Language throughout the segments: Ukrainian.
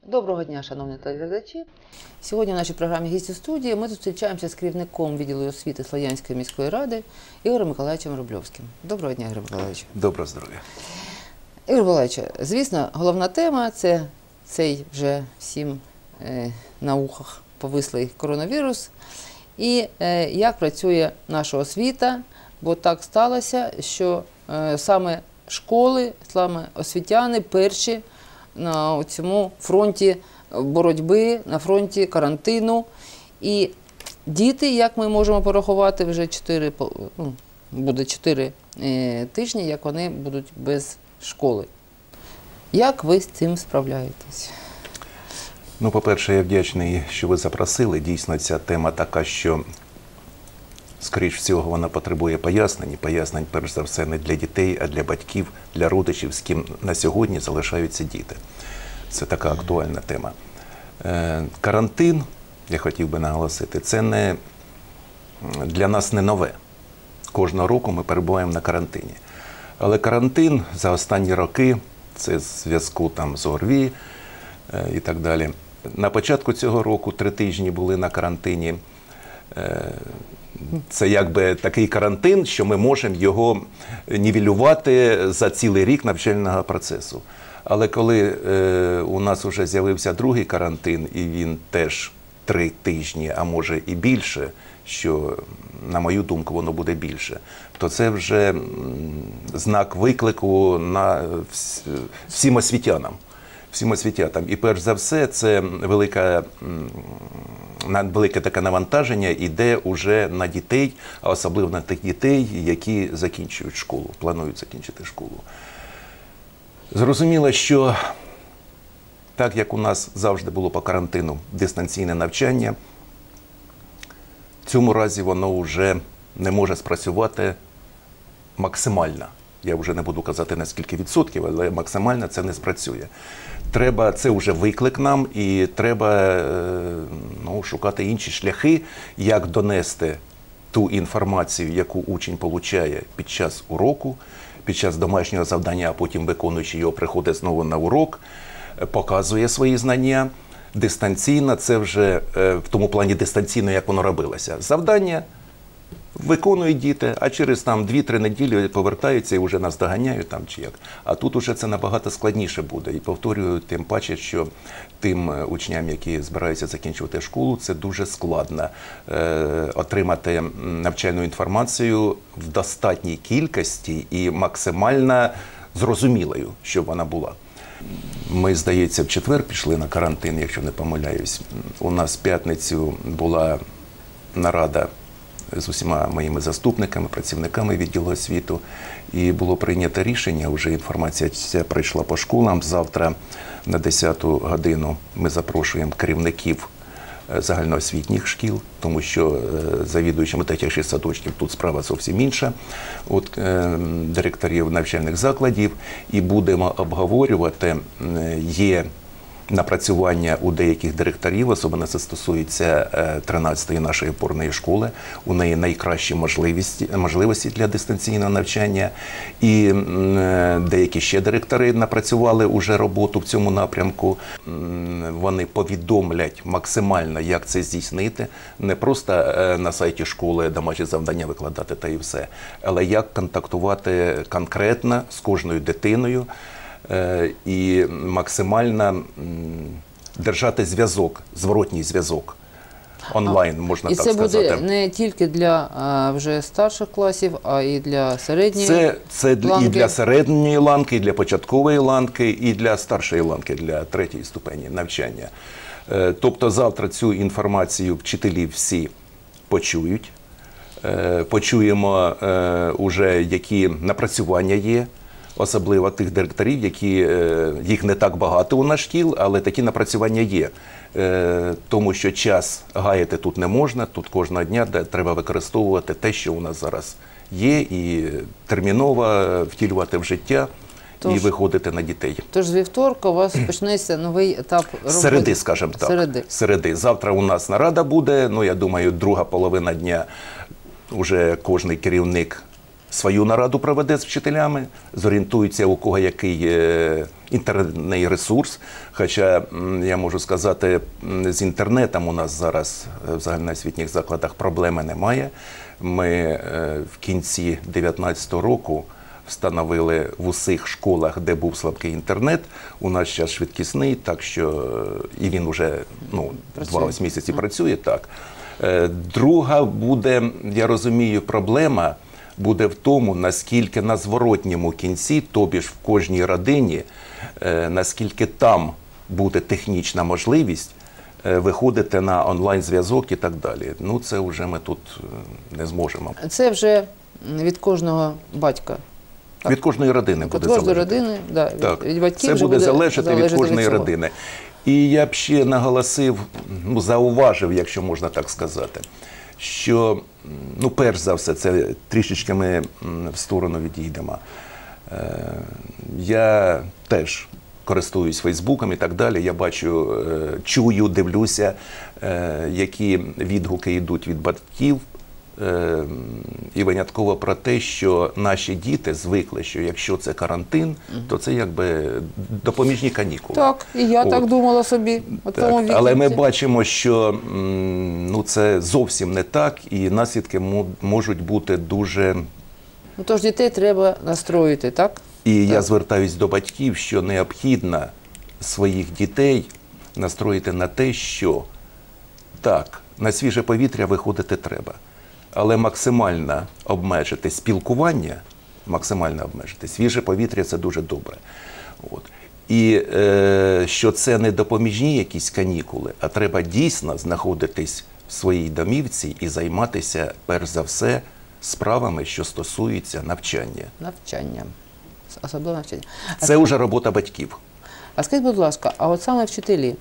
Доброго дня, шановні телеглядачі. Сьогодні в нашій програмі «Гість у студії» ми зустрічаємося з керівником відділу освіти Слов'янської міської ради Ігорем Миколаївичем Рубльовським. Доброго дня, Ігор Миколаївич. Доброго здоров'я. Ігор Миколаївич, звісно, головна тема – це цей вже всім на ухах повислий коронавірус. І як працює наша освіта, бо так сталося, що саме школи, саме освітяни перші на цьому фронті боротьби, на фронті карантину. І діти, як ми можемо порахувати, вже 4 тижні, як вони будуть без школи. Як ви з цим справляєтесь? Ну, по-перше, я вдячний, що ви запросили. Дійсно, ця тема така, що, скоріш всього, вона потребує пояснень. Пояснень, перш за все, не для дітей, а для батьків, для родичів, з ким на сьогодні залишаються діти. Це така актуальна тема. Карантин, я хотів би наголосити, це для нас не нове. Кожного року ми перебуваємо на карантині. Але карантин за останні роки, це в зв'язку з ОРВІ і так далі. На початку цього року 3 тижні були на карантині. Це якби такий карантин, що ми можемо його нівелювати за цілий рік навчального процесу. Але коли у нас вже з'явився другий карантин, і він теж 3 тижні, а може і більше, що, на мою думку, воно буде більше, то це вже знак виклику на всім освітянам. І перш за все, це велике таке навантаження йде уже на дітей, а особливо на тих дітей, які закінчують школу, планують закінчити школу. Зрозуміло, що так, як у нас завжди було по карантину дистанційне навчання, в цьому разі воно вже не може спрацювати максимально. Я вже не буду казати на скільки відсотків, але максимально це не спрацює. Це вже виклик нам, і треба шукати інші шляхи, як донести ту інформацію, яку учень отримує під час уроку, під час домашнього завдання, а потім виконуючи його приходить знову на урок, показує свої знання. Дистанційно, це вже в тому плані дистанційно, як воно робилося. Завдання виконують діти, а через 2-3 неділі повертаються і вже нас доганяють чи як. А тут уже це набагато складніше буде. І повторюю, тим паче, що тим учням, які збираються закінчувати школу, це дуже складно отримати навчальну інформацію в достатній кількості і максимально зрозумілою, щоб вона була. Ми, здається, в четвер пішли на карантин, якщо не помиляюсь. У нас в п'ятницю була нарада з усіма моїми заступниками, працівниками відділу освіти. І було прийнято рішення, вже інформація ця прийшла по школам. Завтра на 10-ту годину ми запрошуємо керівників загальноосвітніх шкіл, тому що завідуючими дитячих садочків тут справа зовсім інша, директорів навчальних закладів, і будемо обговорювати, є напрацювання у деяких директорів, особливо це стосується 13-ї нашої опорної школи. У неї найкращі можливості для дистанційного навчання. І деякі ще директори напрацювали уже роботу в цьому напрямку. Вони повідомлять максимально, як це здійснити. Не просто на сайті школи домашні завдання викладати та і все, але як контактувати конкретно з кожною дитиною, і максимально держати зв'язок, зворотній зв'язок, онлайн, можна так сказати. І це буде не тільки для вже старших класів, а і для середньої ланки? Це і для середньої ланки, і для початкової ланки, і для старшої ланки, для 3-ї ступені навчання. Тобто завтра цю інформацію вчителі всі почують. Почуємо уже, які напрацювання є, особливо тих директорів, їх не так багато у нас шкіл, але такі напрацювання є. Тому що час гаяти тут не можна, тут кожного дня треба використовувати те, що у нас зараз є, і терміново втілювати в життя і виходити на дітей. Тож з вівторка у вас почнеться новий етап роботи? Середи, скажімо так. Середи. Завтра у нас нарада буде, я думаю, друга половина дня вже кожний керівник свою нараду проведе з вчителями, зорієнтується, у кого який інтернетний ресурс. Хоча, я можу сказати, з інтернетом у нас зараз в загальноосвітніх закладах проблеми немає. Ми в кінці 2019 року встановили в усіх школах, де був слабкий інтернет. У нас зараз швидкісний, так що і він вже 2 місяці працює. Так. Друга буде, я розумію, проблема буде в тому, наскільки на зворотньому кінці, тобі ж в кожній родині, наскільки там буде технічна можливість виходити на онлайн-зв'язок і так далі. Ну, це вже ми тут не зможемо. Це вже від кожного батька. Так. Від кожної родини буде залежати. Родини, да, так. від батьків це буде залежати від кожної від родини. І я б ще наголосив, зауважив, якщо можна так сказати, що, перш за все, це трішечки ми в сторону відійдемо. Я теж користуюсь Фейсбуком і так далі. Я бачу, чую, дивлюся, які відгуки йдуть від батьків. І винятково про те, що наші діти звикли, що якщо це карантин, то це якби допоміжні канікули. Так, і я так думала собі. Але ми бачимо, що це зовсім не так, і наслідки можуть бути дуже... Тож дітей треба настроїти, так? І я звертаюсь до батьків, що необхідно своїх дітей настроїти на те, що так, на свіже повітря виходити треба. Але максимально обмежити спілкування, максимально обмежити свіже повітря – це дуже добре. От. І що це не допоміжні якісь канікули, а треба дійсно знаходитись в своїй домівці і займатися, перш за все, справами, що стосуються навчання. Навчання. Особливо навчання. Це вже робота батьків. А скажіть, будь ласка, а от саме вчителі,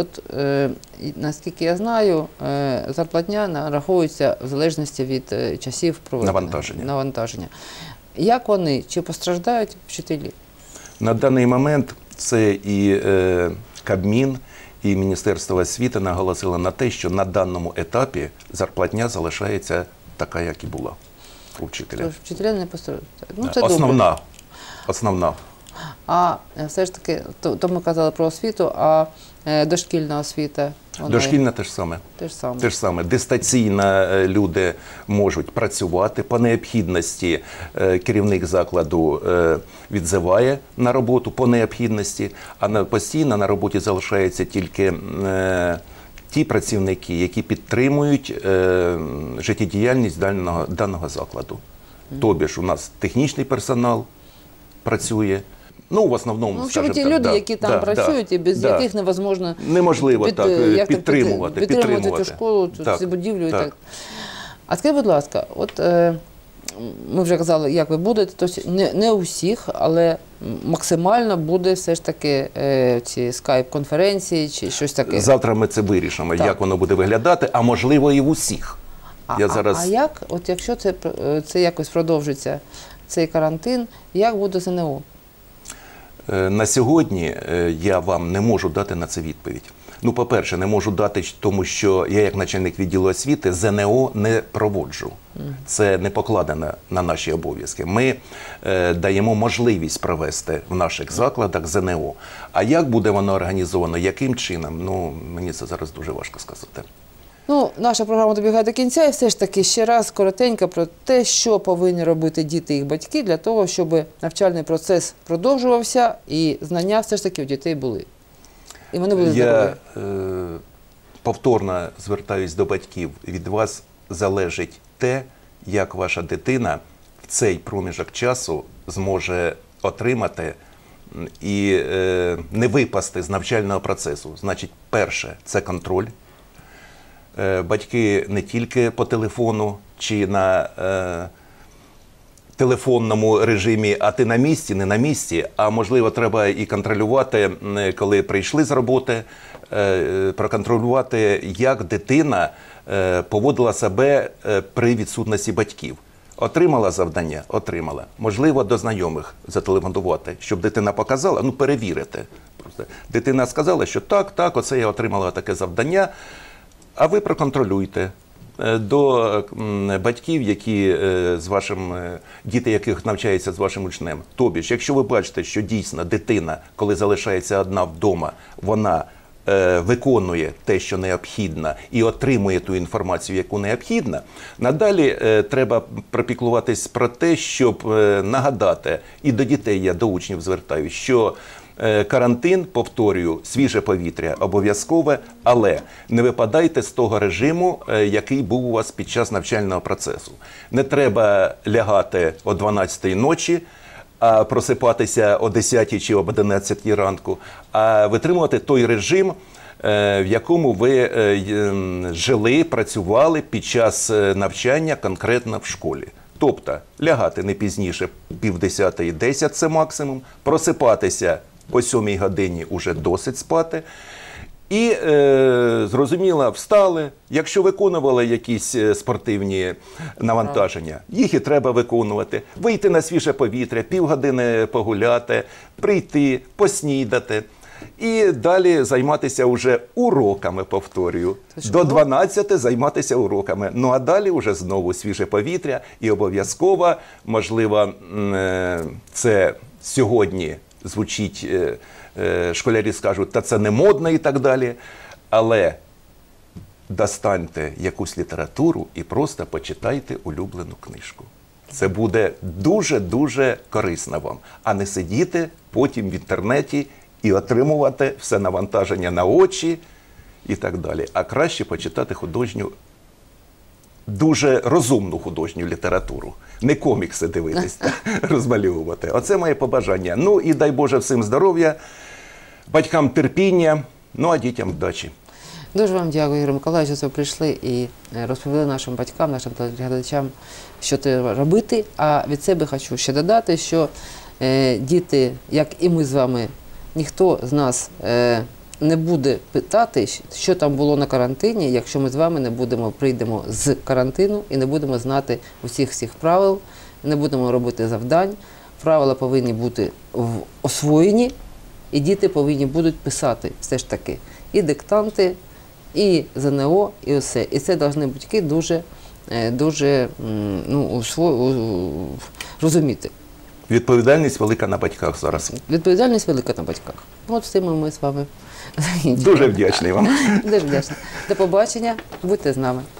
наскільки я знаю, зарплатня нараховується в залежності від часів навантаження. Як вони? Чи постраждають вчителі? На даний момент це і Кабмін, і Міністерство освіти наголосило на те, що на даному етапі зарплатня залишається така, як і була у вчителя. Тож вчителі не постраждають. Це основна. А все ж таки, то ми казали про освіту, а дошкільна освіта? Дошкільна теж саме. Те ж саме. Дистанційно люди можуть працювати. По необхідності керівник закладу відзиває на роботу по необхідності, а постійно на роботі залишаються тільки ті працівники, які підтримують життєдіяльність даного закладу. Тобі ж у нас технічний персонал працює. В основному, скажімо так. Ті люди, які там працюють і без яких неможливо підтримувати цю школу, цю будівлю. Так. А скажіть, будь ласка, ми вже казали, як ви будете, тобто не у всіх, але максимально буде все ж таки ці скайп-конференції чи щось таке. Завтра ми це вирішимо, як воно буде виглядати, а можливо і в усіх. А як, якщо це якось продовжиться, цей карантин, як буде ЗНО? На сьогодні я вам не можу дати на це відповідь. По-перше, не можу дати, тому що я як начальник відділу освіти ЗНО не проводжу. Це не покладено на наші обов'язки. Ми даємо можливість провести в наших закладах ЗНО. А як буде воно організовано, яким чином, мені це зараз дуже важко сказати. Наша програма добігає до кінця, і все ж таки ще раз коротенько про те, що повинні робити діти і їх батьки для того, щоб навчальний процес продовжувався і знання все ж таки у дітей були. І вони були здорові. Я повторно звертаюсь до батьків. Від вас залежить те, як ваша дитина в цей проміжок часу зможе отримати і не випасти з навчального процесу. Значить, перше – це контроль. Батьки не тільки по телефону чи на телефонному режимі, а ти на місці, не на місці, а можливо треба і контролювати, коли прийшли з роботи, проконтролювати, як дитина поводила себе при відсутності батьків. Отримала завдання? Отримала. Можливо, до знайомих зателефонувати, щоб дитина показала, перевірити. Просто. Дитина сказала, що так, оце я отримала таке завдання, а ви проконтролюйте. до батьків, які з вашим діти, яких навчаються з вашим учнем. Тобі ж, якщо ви бачите, що дійсно дитина, коли залишається одна вдома, вона виконує те, що необхідно, і отримує ту інформацію, яку необхідно, надалі треба пропіклуватись про те, щоб нагадати, і до дітей я, до учнів звертаюся, що карантин, повторюю, свіже повітря обов'язкове, але не випадайте з того режиму, який був у вас під час навчального процесу. Не треба лягати о 12-й ночі, а просипатися о 10 чи об 11 ранку, а витримувати той режим, в якому ви жили, працювали під час навчання конкретно в школі. Тобто лягати не пізніше 9:30, 10 – це максимум, просипатися о 7 годині уже досить спати. І, зрозуміло, встали, якщо виконували якісь спортивні навантаження, їх і треба виконувати. Вийти на свіже повітря, півгодини погуляти, прийти, поснідати. І далі займатися вже уроками, повторюю. До 12 займатися уроками. Ну а далі вже знову свіже повітря і обов'язково, можливо, це сьогодні звучить, школярі скажуть, та це не модно і так далі, але достаньте якусь літературу і просто почитайте улюблену книжку. Це буде дуже-дуже корисно вам, а не сидіти потім в інтернеті і отримувати все навантаження на очі і так далі. А краще почитати художню, дуже розумну художню літературу. Не комікси дивитись, розмальовувати. Оце моє побажання. Ну і дай Боже всім здоров'я, батькам терпіння, ну а дітям вдачі. Дуже вам дякую, Ігор Миколаївич, що ви прийшли і розповіли нашим батькам, нашим телеглядачам, що треба робити. А від себе хочу ще додати, що діти, як і ми з вами, ніхто з нас не буде питати, що там було на карантині, якщо ми з вами прийдемо з карантину і не будемо знати всіх правил, не будемо робити завдань. Правила повинні бути освоєні, і діти повинні будуть писати все ж таки і диктанти, і ЗНО, і все. І це повинні батьки дуже розуміти. Відповідальність велика на батьках зараз. Відповідальність велика на батьках. От з цим ми з вами. Дуже вдячний вам. Дуже вдячна. До побачення. Будьте з нами.